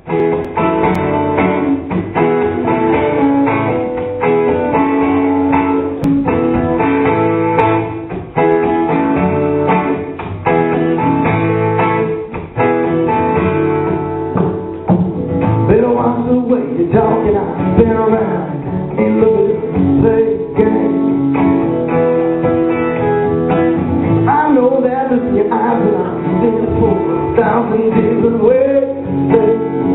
Better watch the way you're talking. I've been around, ain't looking to play games. I know that look in your eyes when I'm standing for 1,000 different ways to say,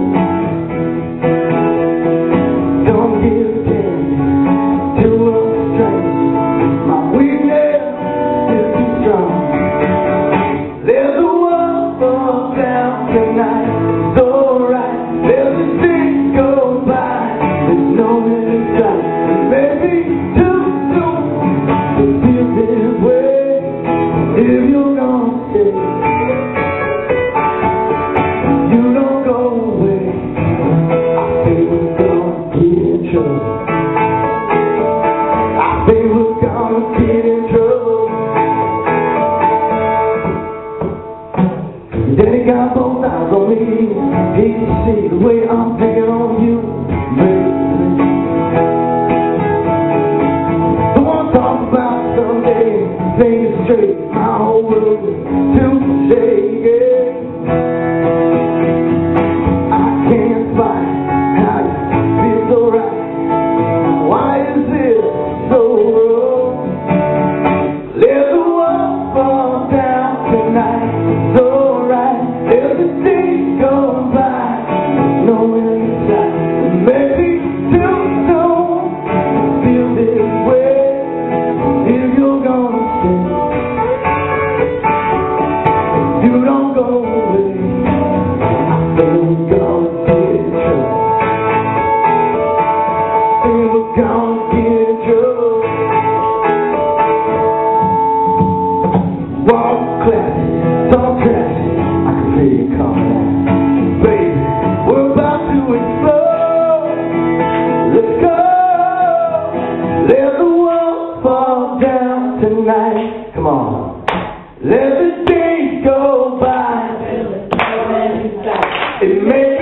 don't give a damn to a stranger. My weakness is too strong. There's a world down tonight. It's alright. There's a thing go by. There's no inside. And maybe too soon to feel this way. If you're gonna stay, you don't go away. I think we're gonna get in trouble. I think we're gonna get in trouble. Daddy got both eyes on me. He can see the way I'm thinking on you, baby. The one talk about someday, things straight. My whole world is too shaky. I can't fight how you feel so right. Why is it so wrong? Let the world fall down tonight. It's alright. There's a day go by. There's no inside. Maybe too soon to feel this way. If you're gonna stay, you don't go away. I think we're gonna get in trouble. I think we're gonna get in trouble. Walk classic, talk classic. I can feel you coming out. Baby, we're about to explode. Let's go. Let the world fall down tonight. Come on. Let the days go by. It may